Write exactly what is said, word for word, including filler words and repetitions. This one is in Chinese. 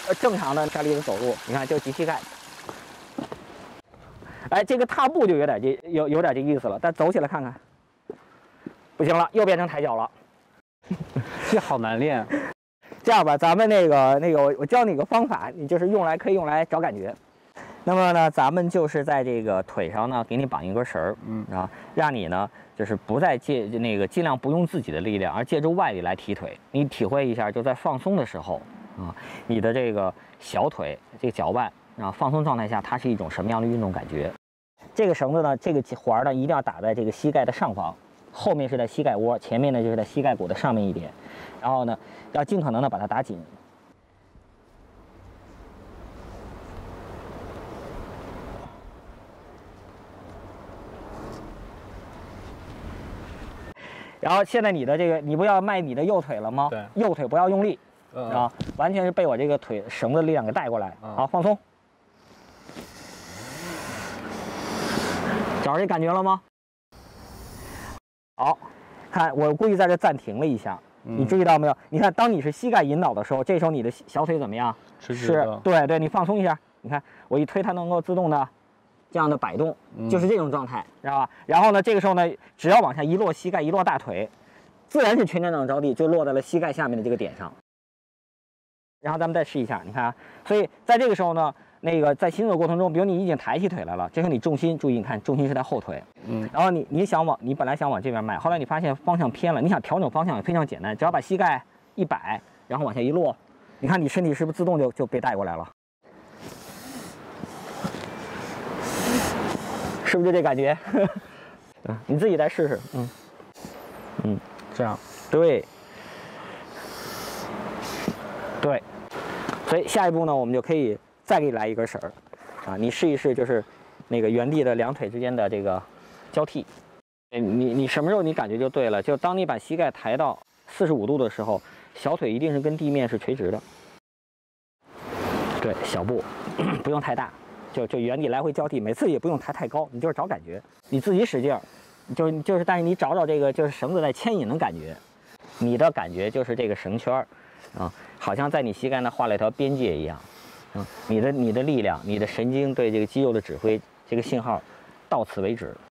呃正常的站立的走路，你看就及膝盖。哎，这个踏步就有点这有有点这意思了，但走起来看看，不行了，又变成抬脚了。 这好难练。 这样吧，咱们那个那个我我教你个方法，你就是用来可以用来找感觉。那么呢，咱们就是在这个腿上呢，给你绑一根绳儿，嗯啊，让你呢就是不再借那个尽量不用自己的力量，而借助外力来提腿。你体会一下，就在放松的时候啊，你的这个小腿这个脚腕啊放松状态下，它是一种什么样的运动感觉？这个绳子呢，这个环呢一定要打在这个膝盖的上方，后面是在膝盖窝，前面呢就是在膝盖骨的上面一点，然后呢要尽可能的把它打紧。然后现在你的这个，你不要迈你的右腿了吗？ 对， 右腿不要用力， 嗯、 啊，完全是被我这个腿绳子的力量给带过来。嗯、好，放松，找着这感觉了吗？好，看我故意在这暂停了一下，嗯、你注意到没有？你看，当你是膝盖引导的时候，这时候你的小腿怎么样？ 是， 对对，你放松一下，你看我一推，它能够自动的。这样的摆动就是这种状态，知道吧？然后呢，这个时候呢，只要往下一落膝盖，一落大腿，自然是全脚掌着地，就落在了膝盖下面的这个点上。然后咱们再试一下，你看啊，所以在这个时候呢，那个在行走过程中，比如你已经抬起腿来了，这时候你重心注意，你看重心是在后腿，嗯，然后你你想往，你本来想往这边迈，后来你发现方向偏了，你想调整方向也非常简单，只要把膝盖一摆，然后往下一落，你看你身体是不是自动就就被带过来了？是不是就这感觉？嗯，你自己再试试。嗯，嗯， 这样， 对，对。所以下一步呢，我们就可以再给你来一根绳儿，啊，你试一试，就是那个原地的两腿之间的这个交替。你你什么时候你感觉就对了？就当你把膝盖抬到四十五度的时候，小腿一定是跟地面是垂直的。对，小步，不用太大。就就原地来回交替，每次也不用抬太高，你就是找感觉，你自己使劲儿，就是就是，但是你找找这个就是绳子在牵引的感觉，你的感觉就是这个绳圈儿，啊，好像在你膝盖那画了一条边界一样，啊，你的你的力量，你的神经对这个肌肉的指挥，这个信号到此为止。